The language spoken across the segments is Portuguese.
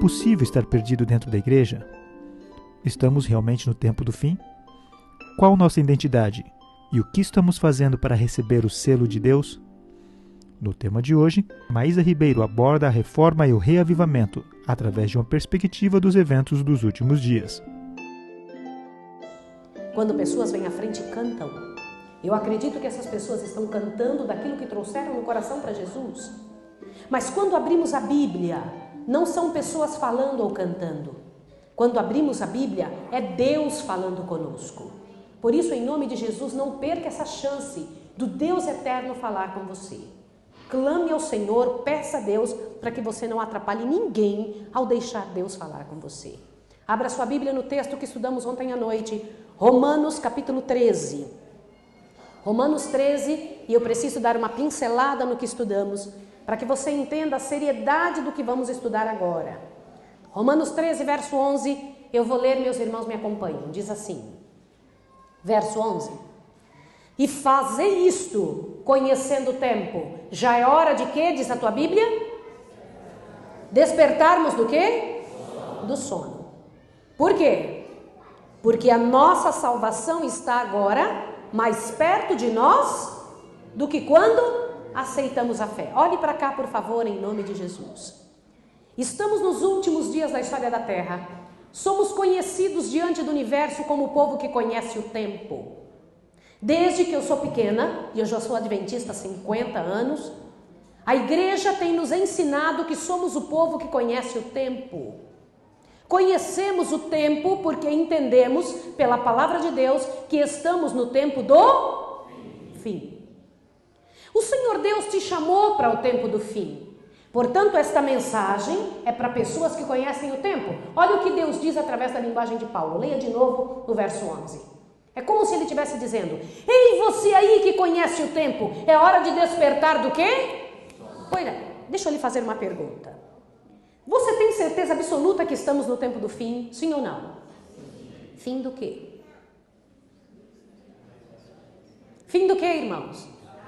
possível estar perdido dentro da igreja? Estamos realmente no tempo do fim? Qual nossa identidade? E o que estamos fazendo para receber o selo de Deus? No tema de hoje, Maísa Ribeiro aborda a reforma e o reavivamento através de uma perspectiva dos eventos dos últimos dias. Quando pessoas vêm à frente e cantam, eu acredito que essas pessoas estão cantando daquilo que trouxeram no coração para Jesus. Mas quando abrimos a Bíblia, não são pessoas falando ou cantando. Quando abrimos a Bíblia, é Deus falando conosco. Por isso, em nome de Jesus, não perca essa chance do Deus eterno falar com você. Clame ao Senhor, peça a Deus para que você não atrapalhe ninguém ao deixar Deus falar com você. Abra sua Bíblia no texto que estudamos ontem à noite, Romanos capítulo 13. Romanos 13, e eu preciso dar uma pincelada no que estudamos, para que você entenda a seriedade do que vamos estudar agora. Romanos 13, verso 11, eu vou ler, meus irmãos me acompanham, diz assim, verso 11. E fazei isto, conhecendo o tempo. Já é hora de quê, diz a tua Bíblia? Despertarmos do quê? Do sono. Por quê? Porque a nossa salvação está agora mais perto de nós do que quando aceitamos a fé. Olhe para cá, por favor, em nome de Jesus. Estamos nos últimos dias da história da Terra. Somos conhecidos diante do universo como o povo que conhece o tempo. Desde que eu sou pequena, e eu já sou adventista há 50 anos, a igreja tem nos ensinado que somos o povo que conhece o tempo. Conhecemos o tempo porque entendemos, pela palavra de Deus, que estamos no tempo do fim. O Senhor Deus te chamou para o tempo do fim. Portanto, esta mensagem é para pessoas que conhecem o tempo. Olha o que Deus diz através da linguagem de Paulo. Leia de novo no verso 11. É como se ele estivesse dizendo: ei, você aí que conhece o tempo, é hora de despertar do quê? Olha, deixa eu lhe fazer uma pergunta. Você tem certeza absoluta que estamos no tempo do fim? Sim ou não? Fim do quê? Fim do quê, irmãos?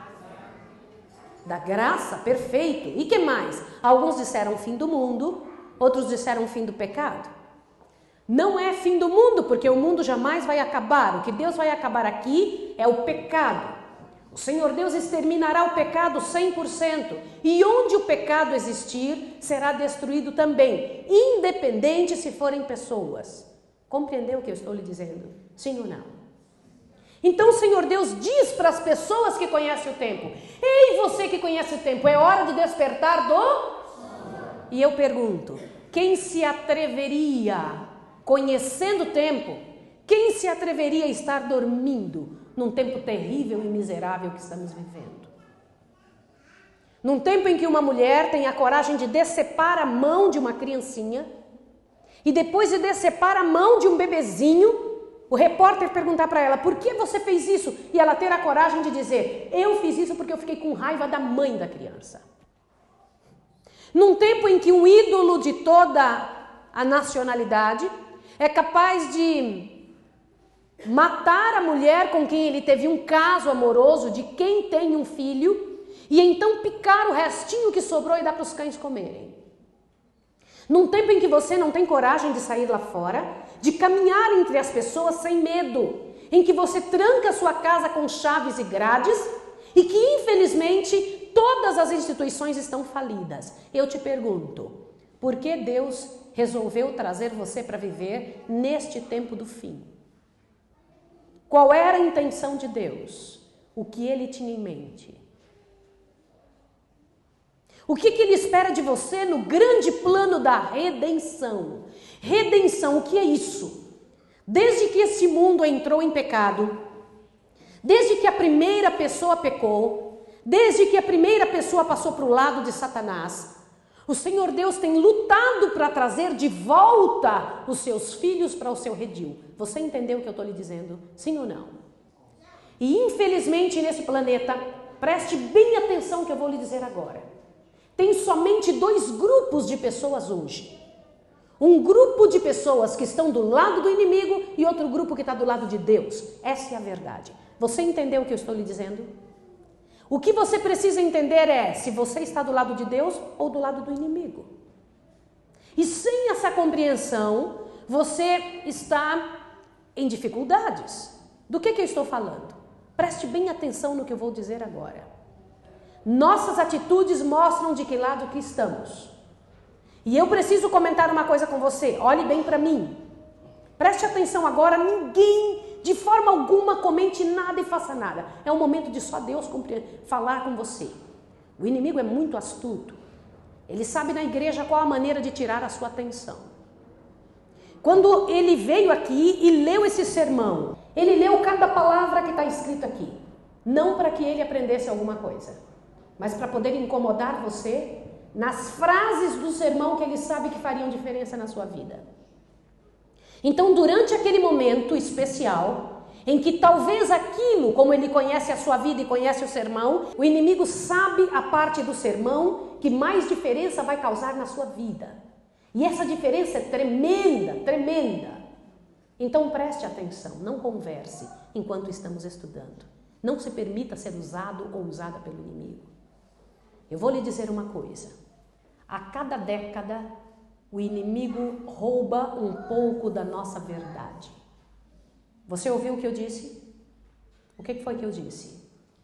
Da graça, perfeito. E que mais? Alguns disseram fim do mundo, outros disseram fim do pecado. Não é fim do mundo, porque o mundo jamais vai acabar. O que Deus vai acabar aqui é o pecado. O Senhor Deus exterminará o pecado 100%. E onde o pecado existir, será destruído também, independente se forem pessoas. Compreendeu o que eu estou lhe dizendo? Sim ou não? Então o Senhor Deus diz para as pessoas que conhecem o tempo: ei, você que conhece o tempo, é hora de despertar do... E eu pergunto, quem se atreveria, conhecendo o tempo, quem se atreveria a estar dormindo num tempo terrível e miserável que estamos vivendo? Num tempo em que uma mulher tem a coragem de decepar a mão de uma criancinha e depois de decepar a mão de um bebezinho, o repórter perguntar para ela: por que você fez isso? E ela ter a coragem de dizer: eu fiz isso porque eu fiquei com raiva da mãe da criança. Num tempo em que um ídolo de toda a nacionalidade é capaz de matar a mulher com quem ele teve um caso amoroso, de quem tem um filho, e então picar o restinho que sobrou e dar para os cães comerem. Num tempo em que você não tem coragem de sair lá fora, de caminhar entre as pessoas sem medo, em que você tranca a sua casa com chaves e grades, e que infelizmente todas as instituições estão falidas. Eu te pergunto, por que Deus resolveu trazer você para viver neste tempo do fim? Qual era a intenção de Deus? O que Ele tinha em mente? O que Ele espera de você no grande plano da redenção? Redenção, o que é isso? Desde que esse mundo entrou em pecado, desde que a primeira pessoa pecou, desde que a primeira pessoa passou para o lado de Satanás, o Senhor Deus tem lutado para trazer de volta os seus filhos para o seu redil. Você entendeu o que eu estou lhe dizendo? Sim ou não? E infelizmente nesse planeta, preste bem atenção no que eu vou lhe dizer agora. Tem somente dois grupos de pessoas hoje. Um grupo de pessoas que estão do lado do inimigo e outro grupo que está do lado de Deus. Essa é a verdade. Você entendeu o que eu estou lhe dizendo? O que você precisa entender é se você está do lado de Deus ou do lado do inimigo. E sem essa compreensão, você está em dificuldades. Do que eu estou falando? Preste bem atenção no que eu vou dizer agora. Nossas atitudes mostram de que lado que estamos. E eu preciso comentar uma coisa com você. Olhe bem para mim. Preste atenção agora. Ninguém, de forma alguma, comente nada e faça nada. É o momento de só Deus falar com você. O inimigo é muito astuto. Ele sabe na igreja qual a maneira de tirar a sua atenção. Quando ele veio aqui e leu esse sermão, ele leu cada palavra que está escrita aqui. Não para que ele aprendesse alguma coisa, mas para poder incomodar você nas frases do sermão que ele sabe que fariam diferença na sua vida. Então, durante aquele momento especial, em que talvez aquilo, como ele conhece a sua vida e conhece o sermão, o inimigo sabe a parte do sermão que mais diferença vai causar na sua vida. E essa diferença é tremenda, tremenda. Então preste atenção, não converse enquanto estamos estudando. Não se permita ser usado ou usada pelo inimigo. Eu vou lhe dizer uma coisa. A cada década, o inimigo rouba um pouco da nossa verdade. Você ouviu o que eu disse? O que foi que eu disse?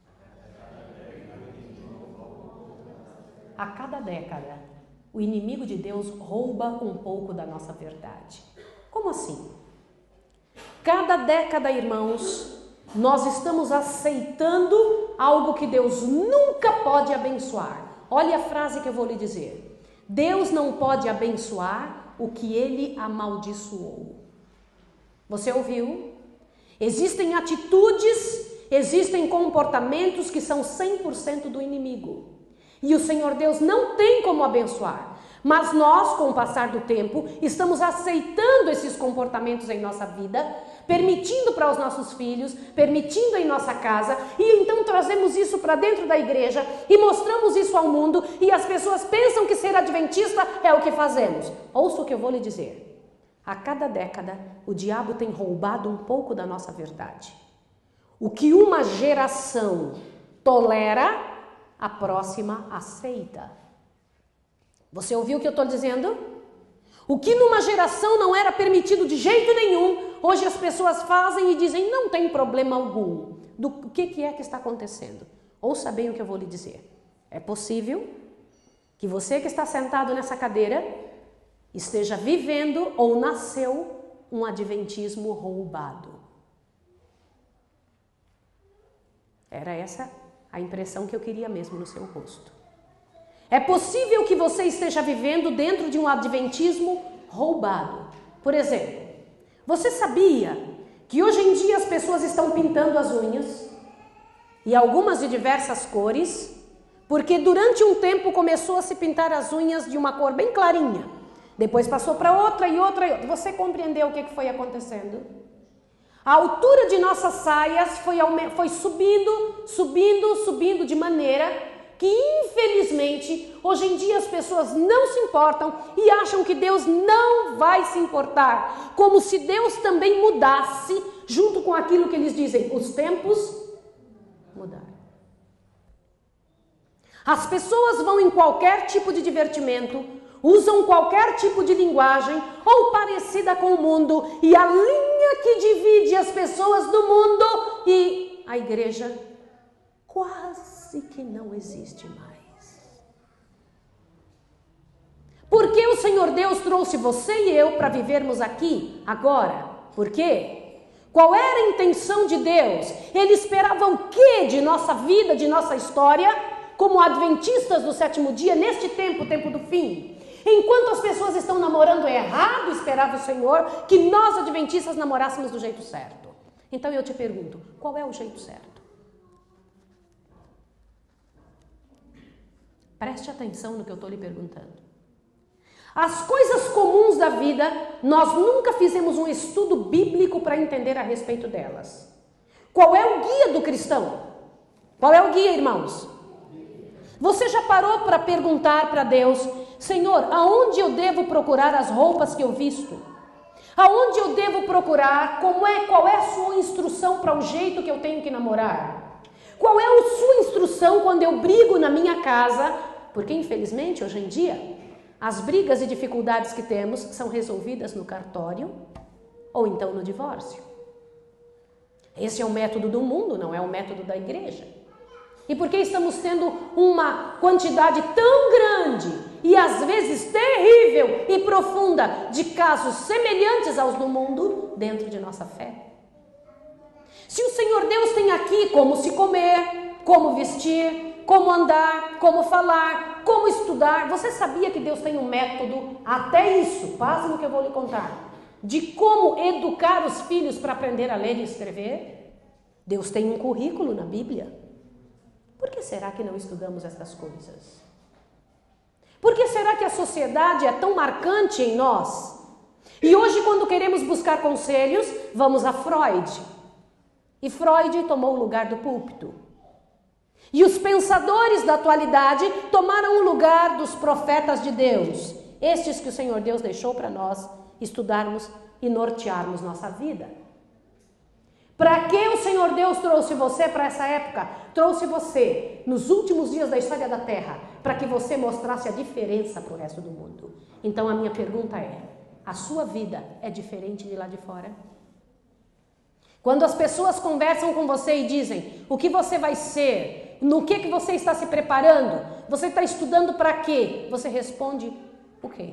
A cada década, o inimigo de Deus rouba um pouco da nossa verdade. Como assim? Cada década, irmãos, nós estamos aceitando algo que Deus nunca pode abençoar. Olha a frase que eu vou lhe dizer. Deus não pode abençoar o que ele amaldiçoou. Você ouviu? Existem atitudes, existem comportamentos que são 100% do inimigo. E o Senhor Deus não tem como abençoar. Mas nós, com o passar do tempo, estamos aceitando esses comportamentos em nossa vida, permitindo para os nossos filhos, permitindo em nossa casa, e então trazemos isso para dentro da igreja e mostramos isso ao mundo, e as pessoas pensam que ser adventista é o que fazemos. Ouça o que eu vou lhe dizer. A cada década, o diabo tem roubado um pouco da nossa verdade. O que uma geração tolera, a próxima aceita. Você ouviu o que eu estou dizendo? O que numa geração não era permitido de jeito nenhum, hoje as pessoas fazem e dizem, não tem problema algum. O que é que está acontecendo? Ouça bem o que eu vou lhe dizer. É possível que você que está sentado nessa cadeira esteja vivendo ou nasceu um adventismo roubado. Era essa a impressão que eu queria mesmo no seu rosto. É possível que você esteja vivendo dentro de um adventismo roubado. Por exemplo, você sabia que hoje em dia as pessoas estão pintando as unhas, e algumas de diversas cores, porque durante um tempo começou a se pintar as unhas de uma cor bem clarinha, depois passou para outra e outra e outra. Você compreendeu o que foi acontecendo? A altura de nossas saias foi subindo de maneira que, infelizmente, hoje em dia as pessoas não se importam e acham que Deus não vai se importar. Como se Deus também mudasse junto com aquilo que eles dizem. Os tempos mudaram. As pessoas vão em qualquer tipo de divertimento, usam qualquer tipo de linguagem ou parecida com o mundo, e a linha que divide as pessoas do mundo e a igreja quase que não existe mais. Porque o Senhor Deus trouxe você e eu para vivermos aqui, agora? Por quê? Qual era a intenção de Deus? Ele esperava o quê de nossa vida, de nossa história, como adventistas do sétimo dia, neste tempo, o tempo do fim? Enquanto as pessoas estão namorando errado, esperava o Senhor que nós, adventistas, namorássemos do jeito certo. Então eu te pergunto, qual é o jeito certo? Preste atenção no que eu estou lhe perguntando. As coisas comuns da vida, nós nunca fizemos um estudo bíblico para entender a respeito delas. Qual é o guia do cristão? Qual é o guia, irmãos? Você já parou para perguntar para Deus, Senhor, aonde eu devo procurar as roupas que eu visto? Aonde eu devo procurar? Qual é a sua instrução para o jeito que eu tenho que namorar? Qual é a sua instrução quando eu brigo na minha casa? Porque, infelizmente, hoje em dia, As brigas e dificuldades que temos são resolvidas no cartório ou então no divórcio. Esse é o método do mundo, não é o método da igreja. E por que estamos tendo uma quantidade tão grande e às vezes terrível e profunda de casos semelhantes aos do mundo dentro de nossa fé? Se o Senhor Deus tem aqui como se comer, como vestir, como andar, como falar, como estudar, você sabia que Deus tem um método, até isso, pasme no que eu vou lhe contar, de como educar os filhos para aprender a ler e escrever? Deus tem um currículo na Bíblia. Por que será que não estudamos essas coisas? Por que será que a sociedade é tão marcante em nós? E hoje, quando queremos buscar conselhos, vamos a Freud. E Freud tomou o lugar do púlpito. E os pensadores da atualidade tomaram o lugar dos profetas de Deus. Estes que o Senhor Deus deixou para nós estudarmos e nortearmos nossa vida. Para que o Senhor Deus trouxe você para essa época? Trouxe você nos últimos dias da história da Terra, para que você mostrasse a diferença para o resto do mundo. Então a minha pergunta é, a sua vida é diferente de lá de fora? Quando as pessoas conversam com você e dizem o que você vai ser, no que você está se preparando, você está estudando para quê? Você responde o quê?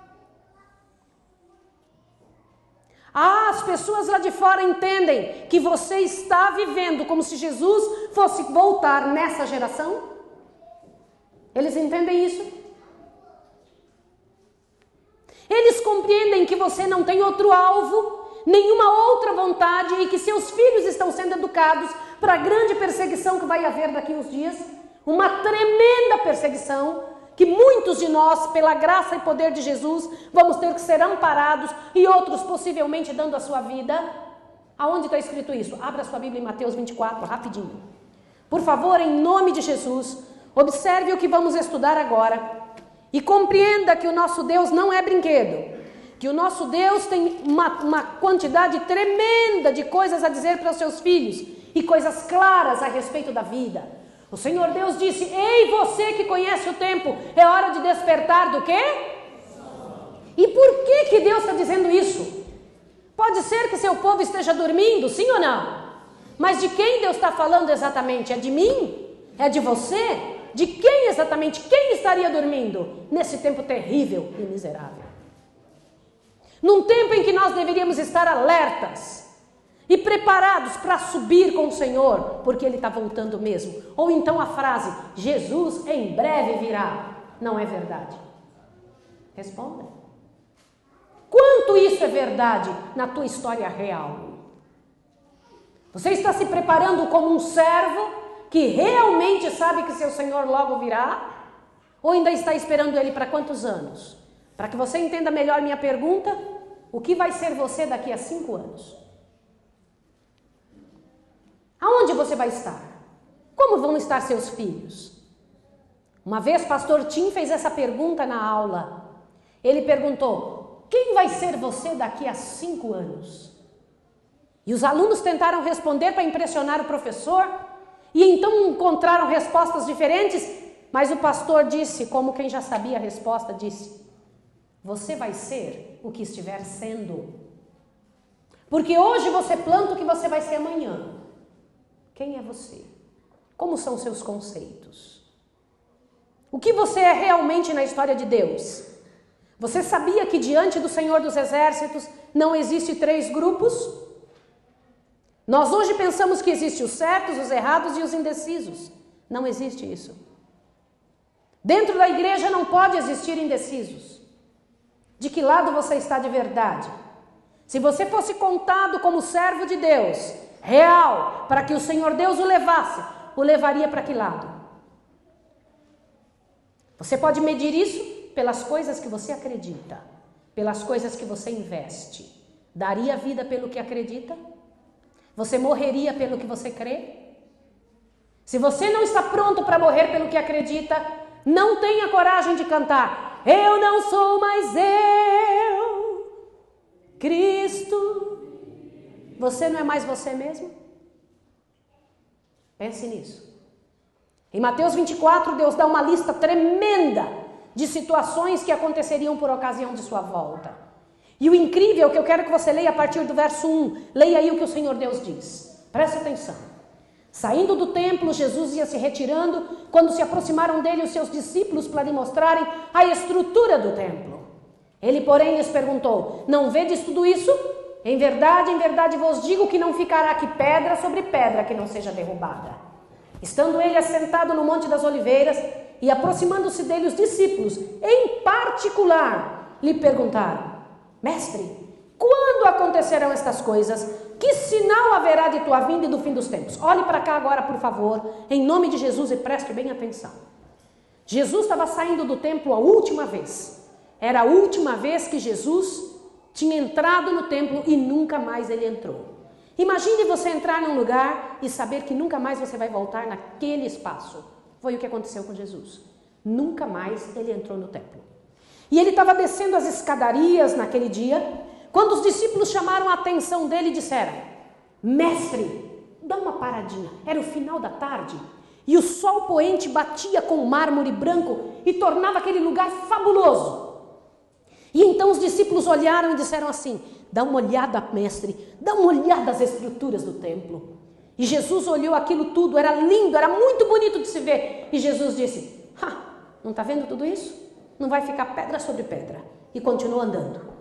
As pessoas lá de fora entendem que você está vivendo como se Jesus fosse voltar nessa geração? Eles entendem isso? Eles compreendem que você não tem outro alvo, nenhuma outra vontade e que seus filhos estão sendo educados para a grande perseguição que vai haver daqui uns dias? Uma tremenda perseguição que muitos de nós, pela graça e poder de Jesus, vamos ter que ser amparados e outros possivelmente dando a sua vida. Aonde está escrito isso? Abra sua Bíblia em Mateus 24, rapidinho. Por favor, em nome de Jesus, observe o que vamos estudar agora e compreenda que o nosso Deus não é brinquedo, que o nosso Deus tem uma quantidade tremenda de coisas a dizer para os seus filhos e coisas claras a respeito da vida. O Senhor Deus disse, ei, você que conhece o tempo, é hora de despertar do quê? E por que Deus está dizendo isso? Pode ser que seu povo esteja dormindo, sim ou não? Mas de quem Deus está falando exatamente? É de mim? É de você? De quem exatamente? Quem estaria dormindo nesse tempo terrível e miserável? Num tempo em que nós deveríamos estar alertas e preparados para subir com o Senhor, porque Ele está voltando mesmo. Ou então a frase, Jesus em breve virá, não é verdade? Responda. Quanto isso é verdade na tua história real? Você está se preparando como um servo que realmente sabe que seu Senhor logo virá? Ou ainda está esperando Ele para quantos anos? Para que você entenda melhor minha pergunta, o que vai ser você daqui a 5 anos? Aonde você vai estar? Como vão estar seus filhos? Uma vez pastor Tim fez essa pergunta na aula. Ele perguntou, quem vai ser você daqui a 5 anos? E os alunos tentaram responder para impressionar o professor e então encontraram respostas diferentes, mas o pastor disse, como quem já sabia a resposta, disse, você vai ser o que estiver sendo. Porque hoje você planta o que você vai ser amanhã. Quem é você? Como são seus conceitos? O que você é realmente na história de Deus? Você sabia que diante do Senhor dos Exércitos não existe 3 grupos? Nós hoje pensamos que existem os certos, os errados e os indecisos. Não existe isso. Dentro da igreja não pode existir indecisos. De que lado você está de verdade? Se você fosse contado como servo de Deus, real, para que o Senhor Deus o levasse, o levaria para que lado? Você pode medir isso pelas coisas que você acredita, pelas coisas que você investe. Daria vida pelo que acredita? Você morreria pelo que você crê? Se você não está pronto para morrer pelo que acredita, não tenha coragem de cantar, eu não sou mais eu, Cristo. Você não é mais você mesmo? Pense nisso. Em Mateus 24, Deus dá uma lista tremenda de situações que aconteceriam por ocasião de sua volta. E o incrível que eu quero que você leia a partir do verso 1, leia aí o que o Senhor Deus diz. Preste atenção. Saindo do templo, Jesus ia se retirando, quando se aproximaram dele os seus discípulos para lhe mostrarem a estrutura do templo. Ele, porém, lhes perguntou: não vedes tudo isso? Em verdade vos digo que não ficará aqui pedra sobre pedra que não seja derrubada. Estando ele assentado no Monte das Oliveiras e aproximando-se dele os discípulos, em particular, lhe perguntaram: Mestre, quando acontecerão estas coisas? Que sinal haverá de tua vinda e do fim dos tempos? Olhe para cá agora, por favor, em nome de Jesus, e preste bem atenção. Jesus estava saindo do templo a última vez. Era a última vez que Jesus tinha entrado no templo e nunca mais ele entrou. Imagine você entrar num lugar e saber que nunca mais você vai voltar naquele espaço. Foi o que aconteceu com Jesus. Nunca mais ele entrou no templo. E ele estava descendo as escadarias naquele dia, quando os discípulos chamaram a atenção dele e disseram: Mestre, dá uma paradinha. Era o final da tarde e o sol poente batia com o mármore branco e tornava aquele lugar fabuloso. E então os discípulos olharam e disseram assim: dá uma olhada, mestre, dá uma olhada às estruturas do templo. E Jesus olhou aquilo tudo, era lindo, era muito bonito de se ver. E Jesus disse: não está vendo tudo isso? Não vai ficar pedra sobre pedra. E continuou andando.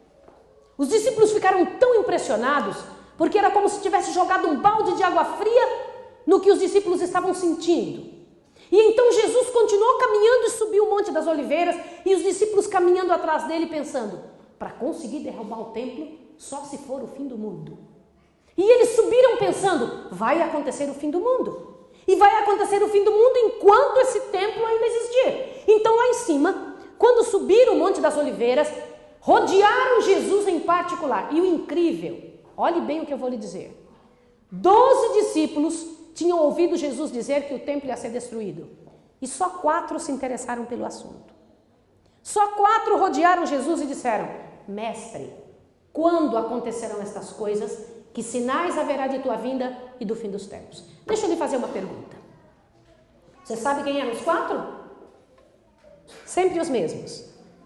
Os discípulos ficaram tão impressionados, porque era como se tivesse jogado um balde de água fria no que os discípulos estavam sentindo. E então Jesus continuou caminhando e subiu o Monte das Oliveiras, e os discípulos caminhando atrás dele, pensando: para conseguir derrubar o templo, só se for o fim do mundo. E eles subiram pensando: vai acontecer o fim do mundo. E vai acontecer o fim do mundo enquanto esse templo ainda existir. Então lá em cima, quando subiram o Monte das Oliveiras, rodearam Jesus em particular. E o incrível, olhe bem o que eu vou lhe dizer. 12 discípulos tinham ouvido Jesus dizer que o templo ia ser destruído. E só 4 se interessaram pelo assunto. Só 4 rodearam Jesus e disseram: Mestre, quando acontecerão estas coisas? Que sinais haverá de tua vinda e do fim dos tempos? Deixa eu lhe fazer uma pergunta. Você sabe quem eram os 4? Sempre os mesmos.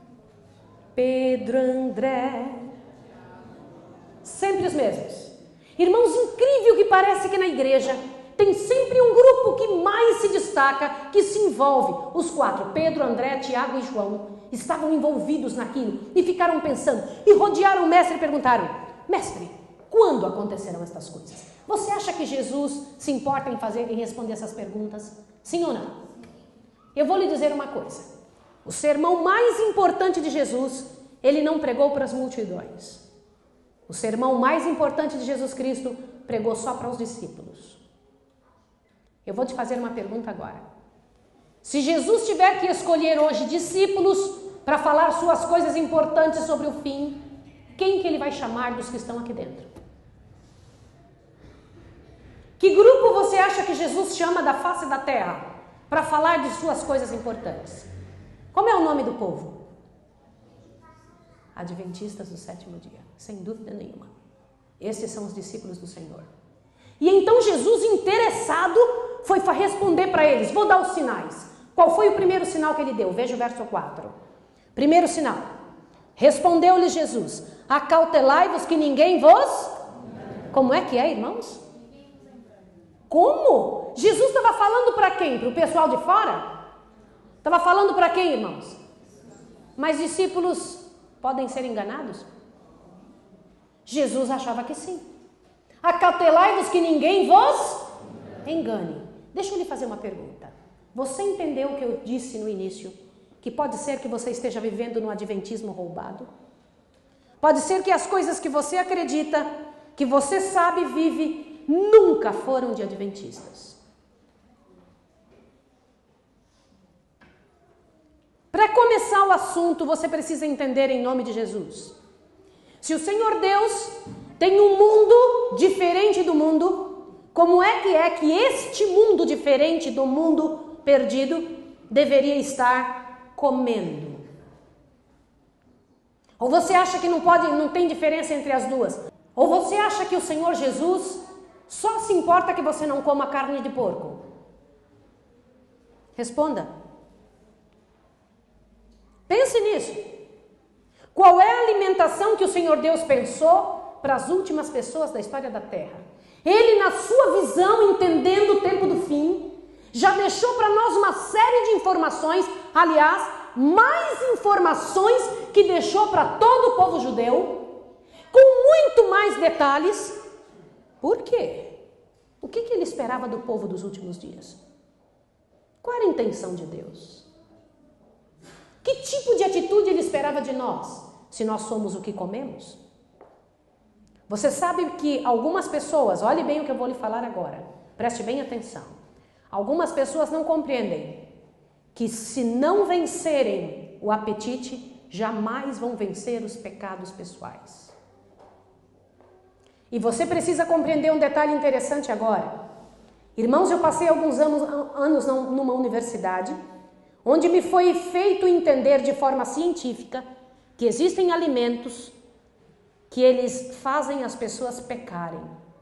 Pedro, André. Sempre os mesmos. Irmãos, incrível que parece que na igreja tem sempre um grupo que mais se destaca, que se envolve. Os 4, Pedro, André, Tiago e João, estavam envolvidos naquilo e ficaram pensando. E rodearam o mestre e perguntaram: Mestre, quando acontecerão estas coisas? Você acha que Jesus se importa em responder essas perguntas? Sim ou não? Eu vou lhe dizer uma coisa. O sermão mais importante de Jesus, ele não pregou para as multidões. O sermão mais importante de Jesus Cristo pregou só para os discípulos. Eu vou te fazer uma pergunta agora. Se Jesus tiver que escolher hoje discípulos para falar suas coisas importantes sobre o fim, quem que ele vai chamar dos que estão aqui dentro? Que grupo você acha que Jesus chama da face da terra para falar de suas coisas importantes? Como é o nome do povo? Adventistas do sétimo dia, sem dúvida nenhuma. Esses são os discípulos do Senhor. E então Jesus, interessado, foi responder para eles. Vou dar os sinais. Qual foi o primeiro sinal que ele deu? Veja o verso 4. Primeiro sinal. Respondeu-lhe Jesus: acautelai-vos que ninguém vos... Como é que é, irmãos? Como? Jesus estava falando para quem? Para o pessoal de fora? Estava falando para quem, irmãos? Mas discípulos podem ser enganados? Jesus achava que sim. Acautelai-vos que ninguém vos engane. Deixa eu lhe fazer uma pergunta. Você entendeu o que eu disse no início? Que pode ser que você esteja vivendo no adventismo roubado? Pode ser que as coisas que você acredita, que você sabe e vive, nunca foram de adventistas. Para começar o assunto, você precisa entender em nome de Jesus. Se o Senhor Deus tem um mundo diferente do mundo, como é que este mundo diferente do mundo perdido deveria estar comendo? Ou você acha que não tem diferença entre as duas? Ou você acha que o Senhor Jesus só se importa que você não coma carne de porco? Responda. Pense nisso. Qual é a alimentação que o Senhor Deus pensou para as últimas pessoas da história da Terra? Ele, na sua visão, entendendo o tempo do fim, já deixou para nós uma série de informações, aliás, mais informações que deixou para todo o povo judeu, com muito mais detalhes. Por quê? O que ele esperava do povo dos últimos dias? Qual era a intenção de Deus? Que tipo de atitude ele esperava de nós, se nós somos o que comemos? Você sabe que algumas pessoas, olhe bem o que eu vou lhe falar agora, preste bem atenção. Algumas pessoas não compreendem que se não vencerem o apetite, jamais vão vencer os pecados pessoais. E você precisa compreender um detalhe interessante agora. Irmãos, eu passei alguns anos numa universidade, onde me foi feito entender de forma científica que existem alimentos que eles fazem as pessoas pecarem.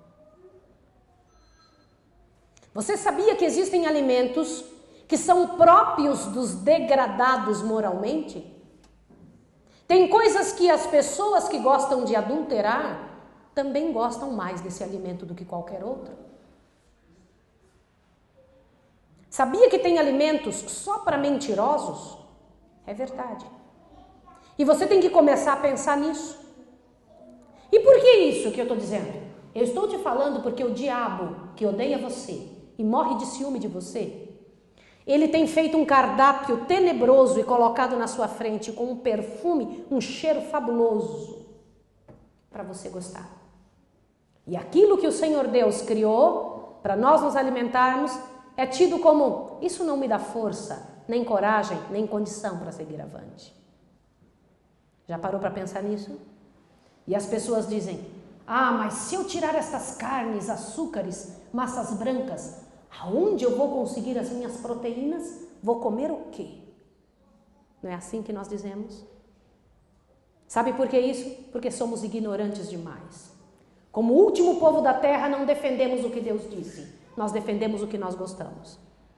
Você sabia que existem alimentos que são próprios dos degradados moralmente? Tem coisas que as pessoas que gostam de adulterar também gostam mais desse alimento do que qualquer outro. Sabia que tem alimentos só para mentirosos? É verdade. E você tem que começar a pensar nisso. E por que isso que eu estou dizendo? Eu estou te falando porque o diabo, que odeia você e morre de ciúme de você, ele tem feito um cardápio tenebroso e colocado na sua frente com um perfume, um cheiro fabuloso para você gostar. E aquilo que o Senhor Deus criou para nós nos alimentarmos é tido como: isso não me dá força, nem coragem, nem condição para seguir avante. Já parou para pensar nisso? E as pessoas dizem: ah, mas se eu tirar estas carnes, açúcares, massas brancas, aonde eu vou conseguir as minhas proteínas? Vou comer o quê? Não é assim que nós dizemos? Sabe por que isso? Porque somos ignorantes demais. Como último povo da terra, não defendemos o que Deus disse. Nós defendemos o que nós gostamos.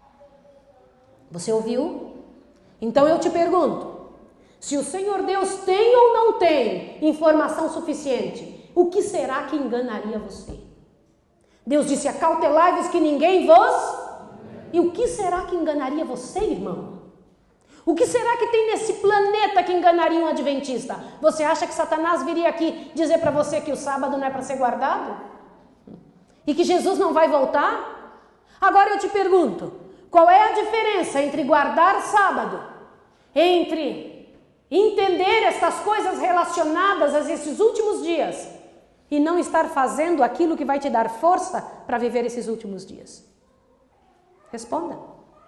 Você ouviu? Então eu te pergunto, se o Senhor Deus tem ou não tem informação suficiente, o que será que enganaria você? Deus disse: acautelai-vos que ninguém vos... E o que será que enganaria você, irmão? O que será que tem nesse planeta que enganaria um adventista? Você acha que Satanás viria aqui dizer para você que o sábado não é para ser guardado? E que Jesus não vai voltar? Agora eu te pergunto, qual é a diferença entre guardar sábado, entre entender estas coisas relacionadas a esses últimos dias e não estar fazendo aquilo que vai te dar força para viver esses últimos dias? Responda.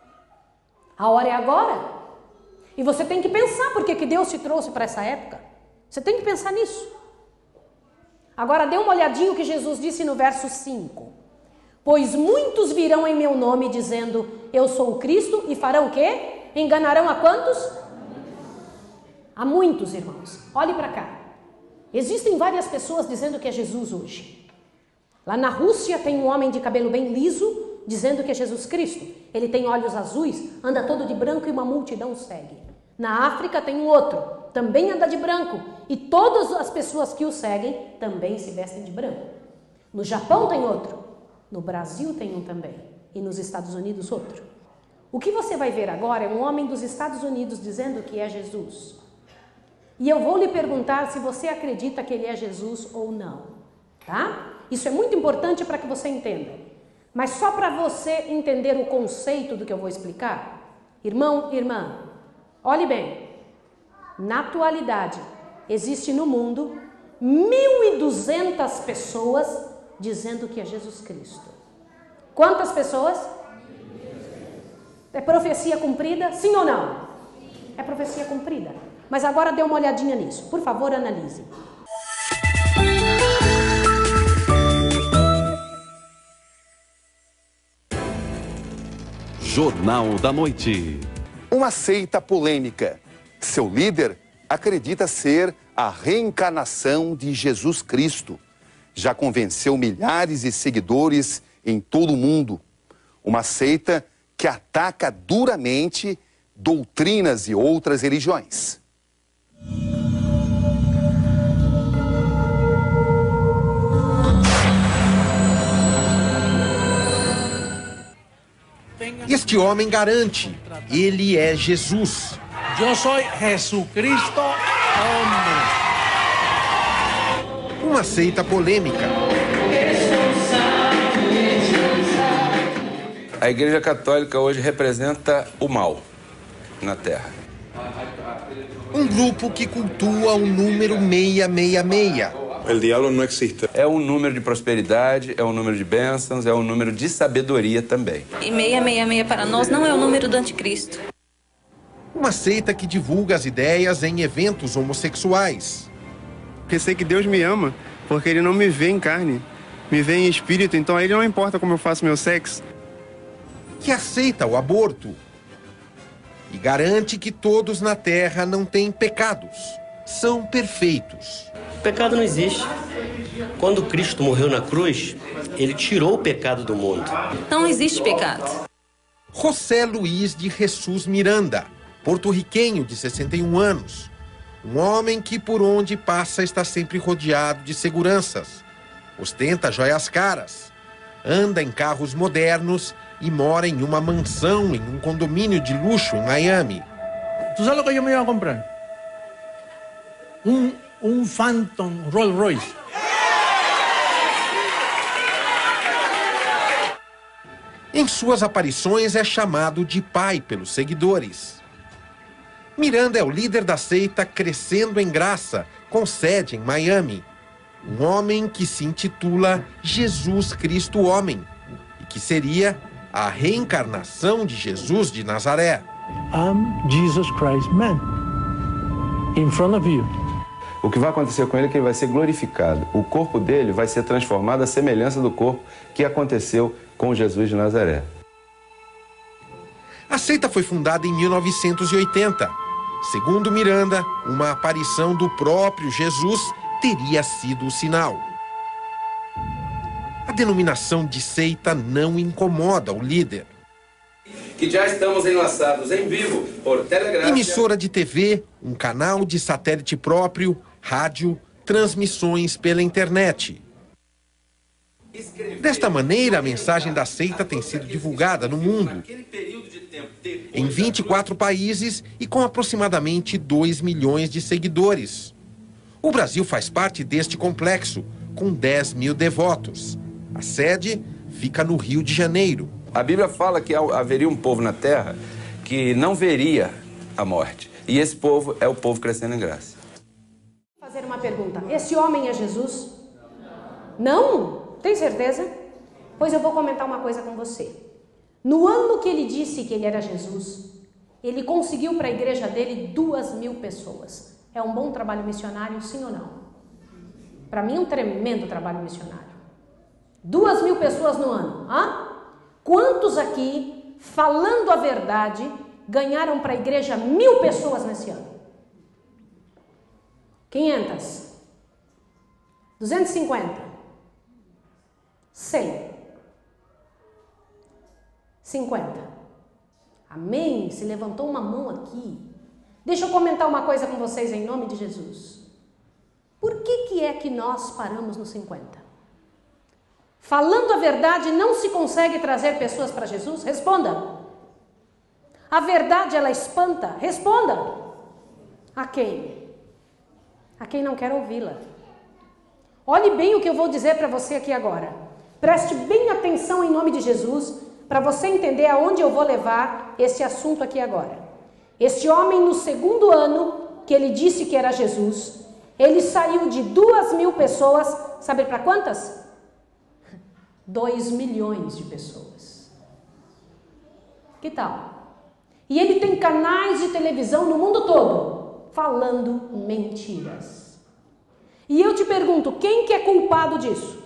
A hora é agora. E você tem que pensar por que Deus te trouxe para essa época. Você tem que pensar nisso. Agora dê uma olhadinha o que Jesus disse no verso 5. Pois muitos virão em meu nome dizendo: eu sou o Cristo, e farão o quê? Enganarão a quantos? A muitos, irmãos. Olhe para cá. Existem várias pessoas dizendo que é Jesus hoje. Lá na Rússia tem um homem de cabelo bem liso dizendo que é Jesus Cristo. Ele tem olhos azuis, anda todo de branco e uma multidão o segue. Na África tem um outro, também anda de branco, e todas as pessoas que o seguem também se vestem de branco. No Japão tem outro, no Brasil tem um também, e nos Estados Unidos outro. O que você vai ver agora é um homem dos Estados Unidos dizendo que é Jesus. E eu vou lhe perguntar se você acredita que ele é Jesus ou não, tá? Isso é muito importante para que você entenda. Mas só para você entender o conceito do que eu vou explicar, irmão, irmã, olhe bem, na atualidade existe no mundo 1.200 pessoas dizendo que é Jesus Cristo. Quantas pessoas? É profecia cumprida? Sim ou não? É profecia cumprida. Mas agora dê uma olhadinha nisso. Por favor, analise. Jornal da Noite. Uma seita polêmica. Seu líder acredita ser a reencarnação de Jesus Cristo. Já convenceu milhares de seguidores em todo o mundo. Uma seita que ataca duramente doutrinas e outras religiões. Este homem garante, ele é Jesus. Eu sou Jesucristo, homem. Uma seita polêmica. A Igreja Católica hoje representa o mal na Terra. Um grupo que cultua o número 666. O diabo não existe. É um número de prosperidade, é um número de bênçãos, é um número de sabedoria também. E 666 para nós não é o número do anticristo. Uma seita que divulga as ideias em eventos homossexuais. Pensei que Deus me ama, porque Ele não me vê em carne, me vê em espírito, então a Ele não importa como eu faço meu sexo. Que aceita o aborto e garante que todos na Terra não têm pecados, são perfeitos. Pecado não existe. Quando Cristo morreu na cruz, Ele tirou o pecado do mundo. Não existe pecado. José Luiz de Jesus Miranda, porto-riquenho de 61 anos. Um homem que por onde passa está sempre rodeado de seguranças. Ostenta joias caras, anda em carros modernos e mora em uma mansão em um condomínio de luxo em Miami. Tu sabe o que eu me ia comprar? Um Phantom Rolls Royce. Em suas aparições é chamado de pai pelos seguidores. Miranda é o líder da seita Crescendo em Graça, com sede em Miami. Um homem que se intitula Jesus Cristo Homem e que seria a reencarnação de Jesus de Nazaré. I'm Jesus Christ man. In front of you. O que vai acontecer com ele é que ele vai ser glorificado. O corpo dele vai ser transformado à semelhança do corpo que aconteceu com Jesus de Nazaré. A seita foi fundada em 1980. Segundo Miranda, uma aparição do próprio Jesus teria sido o sinal. A denominação de seita não incomoda o líder. Que já estamos enlaçados em vivo por Telegram. Emissora de TV, um canal de satélite próprio, rádio, transmissões pela internet. Desta maneira, a mensagem da seita tem sido divulgada no mundo, em 24 países e com aproximadamente 2 milhões de seguidores. O Brasil faz parte deste complexo, com 10 mil devotos. A sede fica no Rio de Janeiro. A Bíblia fala que haveria um povo na Terra que não veria a morte. E esse povo é o povo crescendo em graça. Vou fazer uma pergunta. Esse homem é Jesus? Não? Tem certeza? Pois eu vou comentar uma coisa com você. No ano que ele disse que ele era Jesus, ele conseguiu para a igreja dele 2.000 pessoas. É um bom trabalho missionário, sim ou não? Para mim, um tremendo trabalho missionário. 2.000 pessoas no ano. Hã? Quantos aqui, falando a verdade, ganharam para a igreja 1.000 pessoas nesse ano? 500? 250? 100? 50? Amém? Se levantou uma mão aqui. Deixa eu comentar uma coisa com vocês em nome de Jesus. Por que é que nós paramos no 50? Falando a verdade, não se consegue trazer pessoas para Jesus? Responda. A verdade, ela espanta? Responda. A quem? A quem não quer ouvi-la. Olhe bem o que eu vou dizer para você aqui agora. Preste bem atenção em nome de Jesus, para você entender aonde eu vou levar esse assunto aqui agora. Este homem, no segundo ano que ele disse que era Jesus, ele saiu de 2.000 pessoas, sabe para quantas? 2 milhões de pessoas. Que tal? E ele tem canais de televisão no mundo todo, falando mentiras. E eu te pergunto, quem que é culpado disso?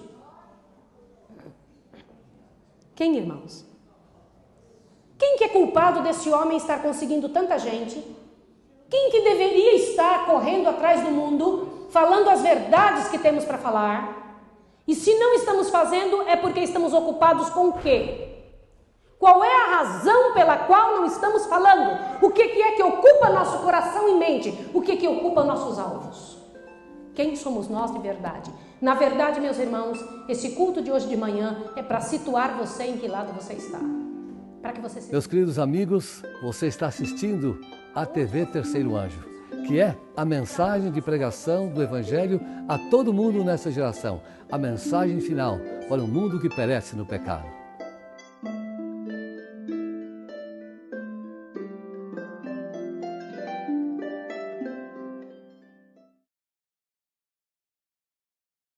Quem, irmãos? Quem que é culpado desse homem estar conseguindo tanta gente? Quem que deveria estar correndo atrás do mundo, falando as verdades que temos para falar? E se não estamos fazendo, é porque estamos ocupados com o quê? Qual é a razão pela qual não estamos falando? O que é que ocupa nosso coração e mente? O que ocupa nossos alvos? Quem somos nós de verdade? Na verdade, meus irmãos, esse culto de hoje de manhã é para situar você em que lado você está. Para que você se... Meus queridos amigos, você está assistindo a TV Terceiro Anjo, que é a mensagem de pregação do Evangelho a todo mundo nessa geração. A mensagem final para um mundo que perece no pecado.